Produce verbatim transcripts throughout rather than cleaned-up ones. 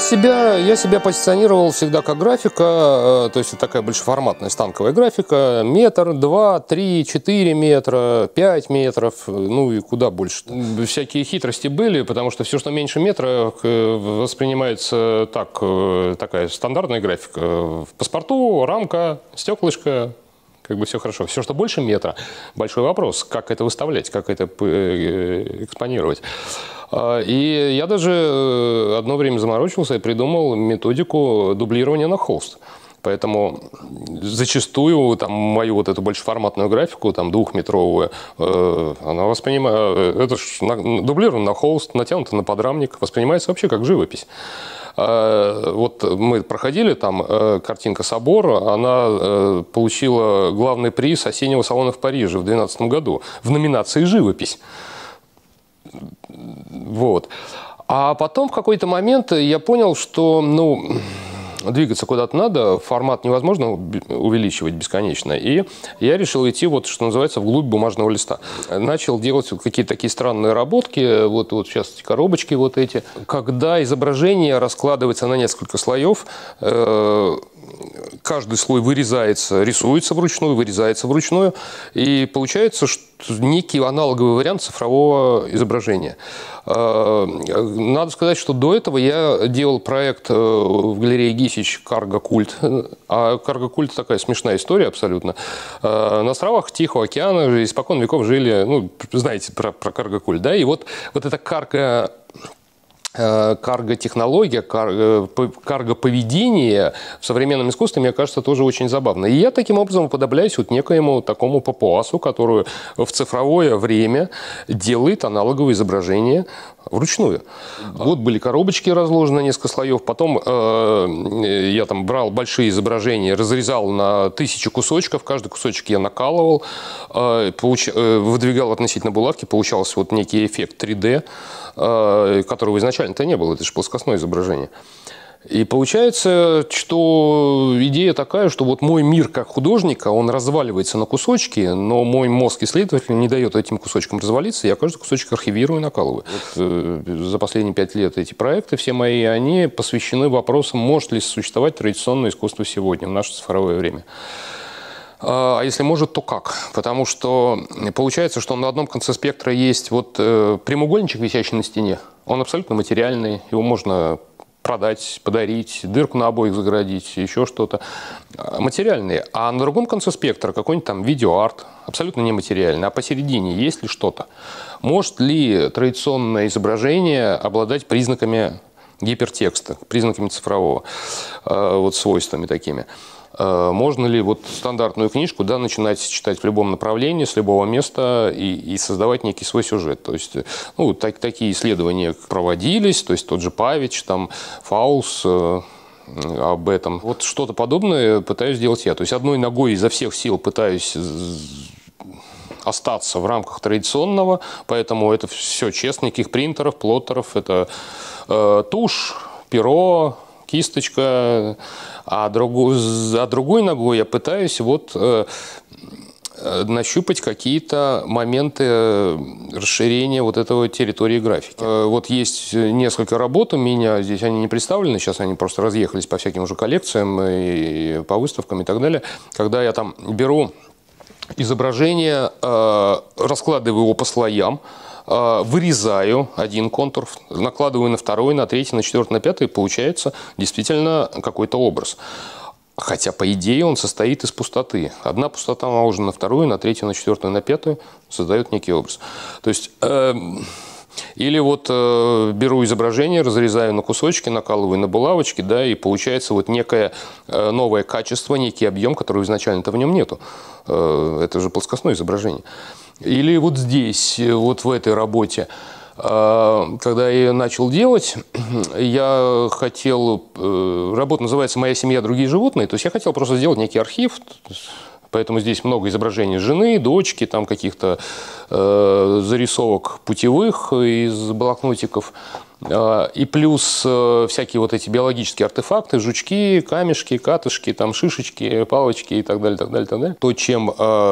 себя, я себя позиционировал всегда как графика, то есть это такая большеформатная станковая графика, метр, два, три, четыре метра, пять метров, ну и куда больше. Всякие хитрости были, потому что все, что меньше метра, воспринимается так, такая стандартная графика. В паспорту рамка, стеклышко, как бы все хорошо. Все, что больше метра, большой вопрос, как это выставлять, как это экспонировать. И я даже одно время заморочился и придумал методику дублирования на холст. Поэтому зачастую там, мою вот эту большеформатную графику, там, двухметровую, э, она воспринимает, это ж на, дублировано на холст, натянуто на подрамник, воспринимается вообще как живопись. Э, вот мы проходили там, э, картинка «Собор», она э, получила главный приз осеннего салона в Париже в две тысячи двенадцатом году в номинации «Живопись». Вот. А потом в какой-то момент я понял, что, ну, двигаться куда-то надо, формат невозможно увеличивать бесконечно. И я решил идти, вот, что называется, вглубь бумажного листа. Начал делать вот какие-то такие странные работки, вот, вот сейчас эти коробочки вот эти. Когда изображение раскладывается на несколько слоев, э каждый слой вырезается, рисуется вручную, вырезается вручную, и получается что некий аналоговый вариант цифрового изображения. Надо сказать, что до этого я делал проект в галерее Гисич «Карго-культ». А «Карго-культ» такая смешная история абсолютно. На островах Тихого океана испокон веков жили, ну, знаете про, про «Карго-культ», да? И вот, вот эта карго... карго-технология, карго-поведение в современном искусстве, мне кажется, тоже очень забавно. И я таким образом уподобляюсь вот некоему такому папуасу, который в цифровое время делает аналоговые изображения вручную. Вот были коробочки разложены на несколько слоев, потом э, я там брал большие изображения, разрезал на тысячи кусочков, каждый кусочек я накалывал, э, получ... э, выдвигал относительно булавки, получался вот некий эффект три дэ, э, которого изначально-то не было, это же плоскостное изображение. И получается, что идея такая, что вот мой мир как художника, он разваливается на кусочки, но мой мозг-исследователь не дает этим кусочкам развалиться, я каждый кусочек архивирую и накалываю. Вот, э, за последние пять лет эти проекты все мои, они посвящены вопросам, может ли существовать традиционное искусство сегодня, в наше цифровое время. А если может, то как? Потому что получается, что на одном конце спектра есть вот э, прямоугольничек, висящий на стене, он абсолютно материальный, его можно продать, подарить, дырку на обоих загородить, еще что-то. Материальные. А на другом конце спектра какой-нибудь там видеоарт, абсолютно нематериальный. А посередине есть ли что-то? Может ли традиционное изображение обладать признаками гипертекста, признаками цифрового, вот свойствами такими? Можно ли вот стандартную книжку, да, начинать читать в любом направлении, с любого места и, и создавать некий свой сюжет? То есть, ну, так, такие исследования проводились, то есть тот же Павич, там, Фаус э, об этом. Вот что-то подобное пытаюсь сделать я. То есть одной ногой изо всех сил пытаюсь остаться в рамках традиционного, поэтому это все честно, никаких принтеров, плоттеров, это э, тушь, перо, кисточка, а, другу, а другой ногой я пытаюсь вот, э, нащупать какие-то моменты расширения вот этого территории графики. Э, вот есть несколько работ у меня, здесь они не представлены, сейчас они просто разъехались по всяким уже коллекциям и по выставкам и так далее, когда я там беру изображение, э, раскладываю его по слоям, вырезаю один контур, накладываю на второй, на третий, на четвертый, на пятый, и получается действительно какой-то образ. Хотя, по идее, он состоит из пустоты. Одна пустота наложена на вторую, на третью, на четвертую, на пятую, создает некий образ. То есть, э, или вот э, беру изображение, разрезаю на кусочки, накалываю на булавочки, да, и получается вот некое э, новое качество, некий объем, которого изначально-то в нем нету. Э, это же плоскостное изображение. Или вот здесь, вот в этой работе, когда я ее начал делать, я хотел, работа называется «Моя семья, другие животные», то есть я хотел просто сделать некий архив, поэтому здесь много изображений жены, дочки, там каких-то зарисовок путевых из блокнотиков, И плюс всякие вот эти биологические артефакты, жучки, камешки, катышки, там, шишечки, палочки и так далее, так далее, так далее. То, чем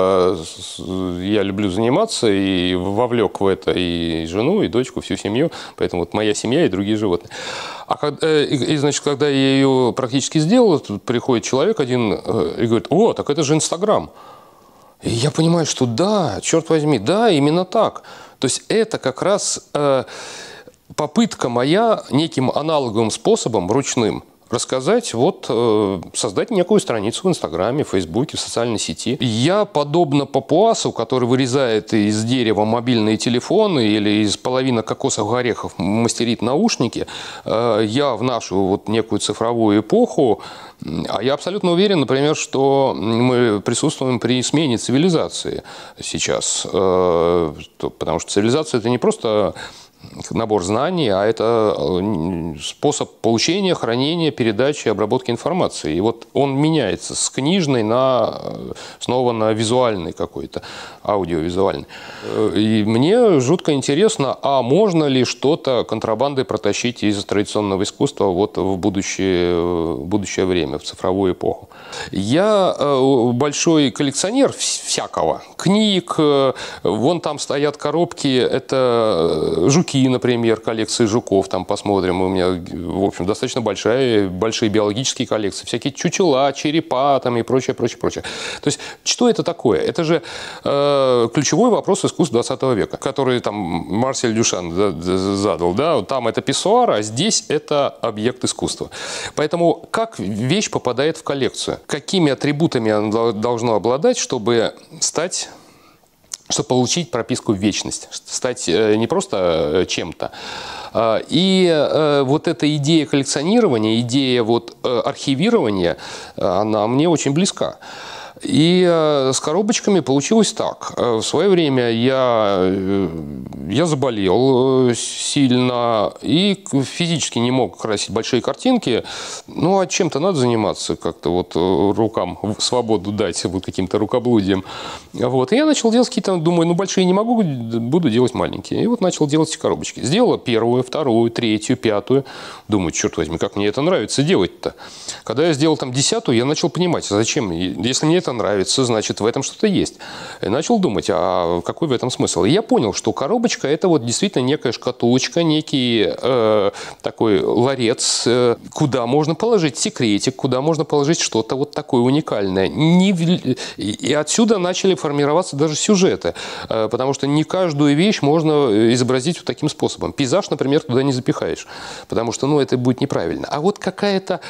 я люблю заниматься, и вовлек в это и жену, и дочку, всю семью. Поэтому вот моя семья и другие животные. А когда, и, и, значит, когда я ее практически сделал, тут приходит человек один и говорит: о, так это же Инстаграм. И я понимаю, что да, черт возьми, да, именно так. То есть это как раз э, попытка моя неким аналоговым способом, ручным, рассказать, вот, э, создать некую страницу в Инстаграме, в Фейсбуке, в социальной сети. Я, подобно папуасу, который вырезает из дерева мобильные телефоны или из половины кокосовых орехов мастерит наушники, э, я в нашу вот некую цифровую эпоху, а я абсолютно уверен, например, что мы присутствуем при смене цивилизации сейчас, э, потому что цивилизация – это не просто набор знаний, а это способ получения, хранения, передачи, обработки информации. И вот он меняется с книжной на, снова на визуальный какой-то, аудиовизуальный. И мне жутко интересно, а можно ли что-то контрабандой протащить из традиционного искусства вот в будущее, в будущее время, в цифровую эпоху? Я большой коллекционер всякого. Книг, вон там стоят коробки, это жуки, например, коллекции жуков, там посмотрим, у меня, в общем, достаточно большая, большие биологические коллекции, всякие чучела, черепа там и прочее, прочее, прочее. То есть, что это такое? Это же э, ключевой вопрос искусства двадцатого века, который там Марсель Дюшан задал, да, там это писсуар, а здесь это объект искусства. Поэтому как вещь попадает в коллекцию? Какими атрибутами она должна обладать, чтобы стать... чтобы получить прописку в вечность, стать не просто чем-то. И вот эта идея коллекционирования, идея вот архивирования, она мне очень близка. И с коробочками получилось так. В свое время я, я заболел сильно и физически не мог красить большие картинки. Ну, а чем-то надо заниматься, как-то вот рукам свободу дать, вот каким-то рукоблудием. Вот. И я начал делать какие-то, думаю, ну, большие не могу, буду делать маленькие. И вот начал делать эти коробочки. Сделала первую, вторую, третью, пятую. Думаю, черт возьми, как мне это нравится делать-то. Когда я сделал там десятую, я начал понимать, зачем, если мне это нравится, значит, в этом что-то есть. И начал думать, а какой в этом смысл? И я понял, что коробочка – это вот действительно некая шкатулочка, некий э, такой ларец, э, куда можно положить секретик, куда можно положить что-то вот такое уникальное. Не в... И отсюда начали формироваться даже сюжеты, э, потому что не каждую вещь можно изобразить вот таким способом. Пейзаж, например, туда не запихаешь, потому что, ну, это будет неправильно. А вот какая-то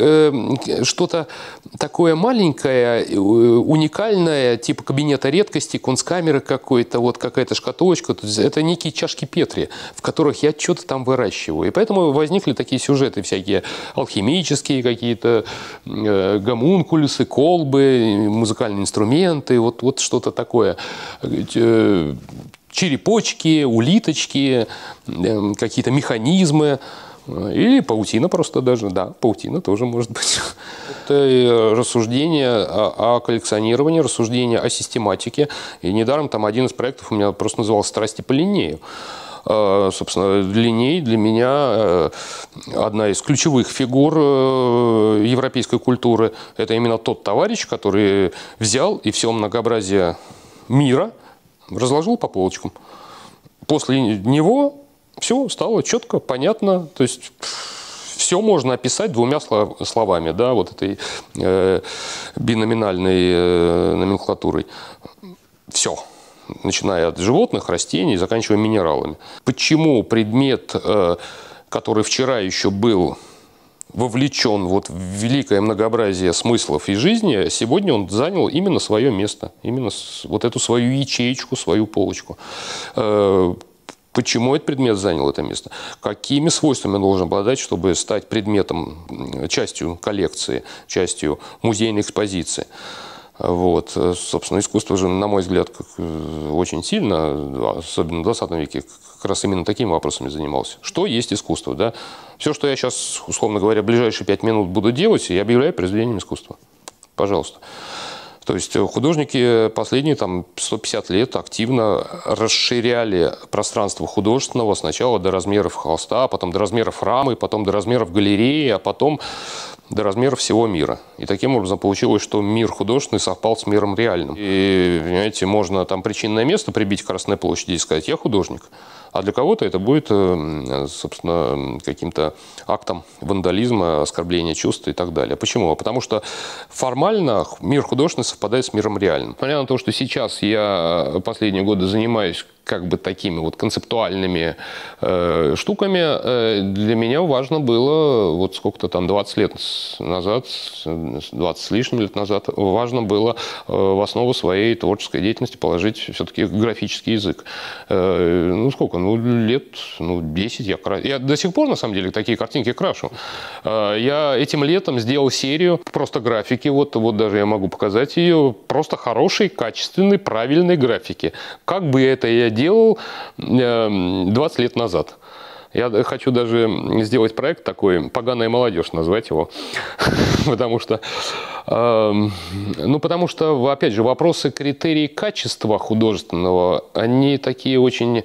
э, что-то такое маленькое, уникальное, типа кабинета редкости, кунсткамеры какой-то, вот какая-то шкатулочка. Это некие чашки Петри, в которых я что-то там выращиваю. И поэтому возникли такие сюжеты всякие алхимические какие-то, э, гомункулюсы, колбы, музыкальные инструменты, вот, вот что-то такое. Э, черепочки, улиточки, э, какие-то механизмы. Или паутина просто даже, да, паутина тоже может быть. Это рассуждение о коллекционировании, рассуждение о систематике. И недаром там один из проектов у меня просто назывался «Страсти по Линнею». Собственно, Линней для меня одна из ключевых фигур европейской культуры. Это именно тот товарищ, который взял и все многообразие мира разложил по полочкам. После него все стало четко, понятно, то есть все можно описать двумя словами, да, вот этой э, биноминальной э, номенклатурой. Все, начиная от животных, растений, заканчивая минералами. Почему предмет, э, который вчера еще был вовлечен вот в великое многообразие смыслов и жизни, сегодня он занял именно свое место, именно вот эту свою ячеечку, свою полочку. Э, Почему этот предмет занял это место? Какими свойствами он должен обладать, чтобы стать предметом, частью коллекции, частью музейной экспозиции? Вот. Собственно, искусство же, на мой взгляд, очень сильно, особенно в двадцатом веке, как раз именно такими вопросами занимался. Что есть искусство? Да? Все, что я сейчас, условно говоря, в ближайшие пять минут буду делать, я объявляю произведением искусства. Пожалуйста. То есть художники последние там, сто пятьдесят лет активно расширяли пространство художественного сначала до размеров холста, потом до размеров рамы, потом до размеров галереи, а потом до размеров всего мира. И таким образом получилось, что мир художественный совпал с миром реальным. И, понимаете, можно там причинное место прибить к Красной площади и сказать: я художник. А для кого-то это будет, собственно, каким-то актом вандализма, оскорбления чувств и так далее. Почему? Потому что формально мир художественный совпадает с миром реальным. Несмотря на то, что сейчас я последние годы занимаюсь как бы такими вот концептуальными э, штуками, э, для меня важно было, вот сколько-то там, двадцать лет назад, двадцать с лишним лет назад, важно было э, в основу своей творческой деятельности положить все-таки графический язык. Э, ну, сколько? Ну, лет ну, десять я крашу. Я до сих пор, на самом деле, такие картинки крашу. Э, я этим летом сделал серию просто графики, вот, вот даже я могу показать ее, просто хорошей, качественной, правильной графики. Как бы это я делал двадцать лет назад. Я хочу даже сделать проект такой, «Поганая молодежь» назвать его, потому что, ну, потому что, опять же, вопросы критерий качества художественного, они такие очень,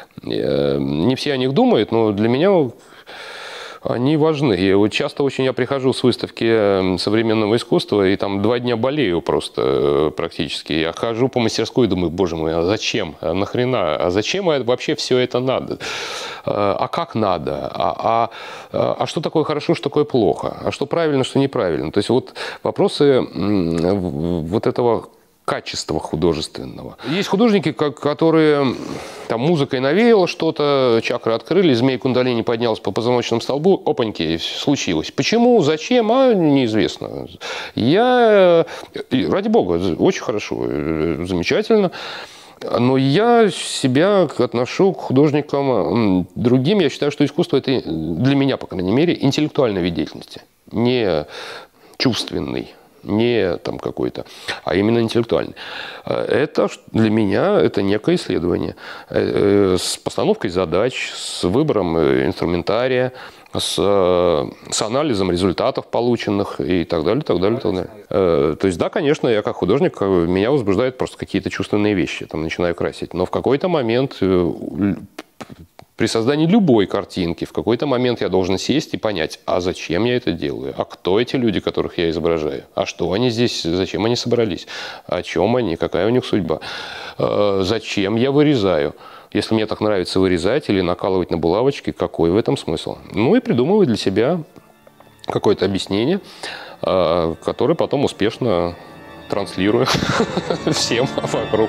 не все о них думают, но для меня они важны. И вот часто очень я прихожу с выставки современного искусства и там два дня болею просто практически. Я хожу по мастерской и думаю: боже мой, а зачем? А нахрена? А зачем вообще все это надо? А как надо? А, а, а что такое хорошо, что такое плохо? А что правильно, что неправильно? То есть вот вопросы вот этого качества художественного. Есть художники, которые там музыкой навеяло что-то, чакры открылись, змей кундалини поднялся по позвоночному столбу, опаньки, случилось. Почему, зачем, а неизвестно. Я, ради бога, очень хорошо, замечательно. Но я себя отношу к художникам другим. Я считаю, что искусство – это для меня, по крайней мере, интеллектуальный вид деятельности, не чувственный. Не там какой-то, а именно интеллектуальный. Это для меня это некое исследование с постановкой задач, с выбором инструментария, с, с анализом результатов полученных и так далее, так далее, так далее. То есть, да, конечно, я как художник, меня возбуждают просто какие-то чувственные вещи, там начинаю красить, но в какой-то момент при создании любой картинки в какой-то момент я должен сесть и понять, а зачем я это делаю, а кто эти люди, которых я изображаю, а что они здесь, зачем они собрались, о чем они, какая у них судьба, зачем я вырезаю. Если мне так нравится вырезать или накалывать на булавочки, какой в этом смысл? Ну и придумываю для себя какое-то объяснение, которое потом успешно транслирую всем вокруг.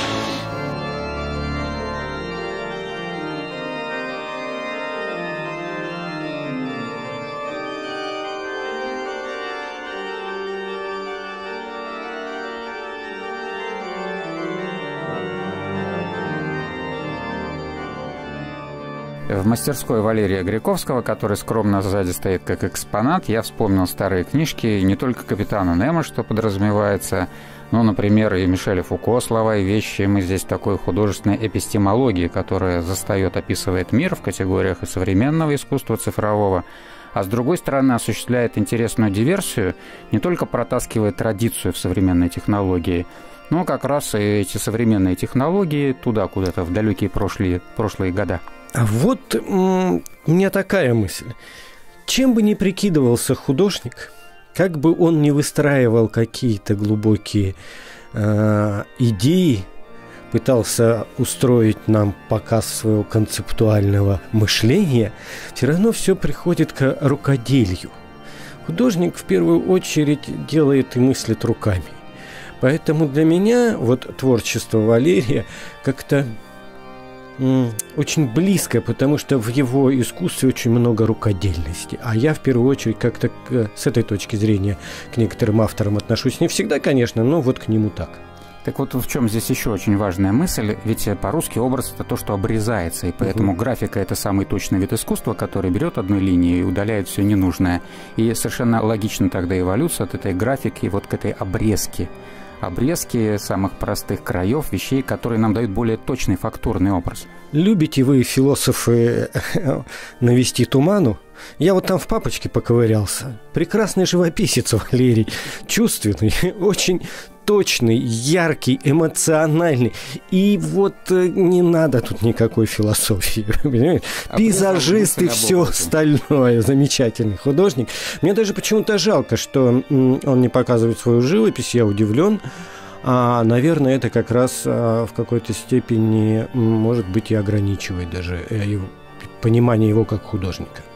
В мастерской Валерия Гряковского, который скромно сзади стоит как экспонат, я вспомнил старые книжки, не только «Капитана Немо», что подразумевается, но, например, и Мишеля Фуко «Слова и вещи». Мы здесь такой художественной эпистемологии, которая застает, описывает мир в категориях и современного искусства цифрового, а с другой стороны осуществляет интересную диверсию, не только протаскивает традицию в современной технологии, но как раз и эти современные технологии туда куда-то в далекие прошлые, прошлые года. А вот м- у меня такая мысль. Чем бы ни прикидывался художник, как бы он ни выстраивал какие-то глубокие э, идеи, пытался устроить нам показ своего концептуального мышления, все равно все приходит к рукоделию. Художник в первую очередь делает и мыслит руками. Поэтому для меня вот творчество Валерия как-то очень близко, потому что в его искусстве очень много рукодельности. А я в первую очередь как-то с этой точки зрения к некоторым авторам отношусь. Не всегда, конечно, но вот к нему так. Так вот в чем здесь еще очень важная мысль, ведь по-русски образ – это то, что обрезается, и поэтому угу. графика – это самый точный вид искусства, который берет одну линию и удаляет все ненужное. И совершенно логично тогда эволюция от этой графики вот к этой обрезке. Обрезки самых простых краев, вещей, которые нам дают более точный фактурный образ. Любите вы, философы, навести туману? Я вот там в папочке поковырялся. Прекрасный живописец Валерий, чувственный, очень точный, яркий, эмоциональный. И вот не надо тут никакой философии. А пейзажист и все остальное. Замечательный художник. Мне даже почему-то жалко, что он не показывает свою живопись. Я удивлен. А, наверное, это как раз а, в какой-то степени, может быть, и ограничивает даже его, понимание его как художника.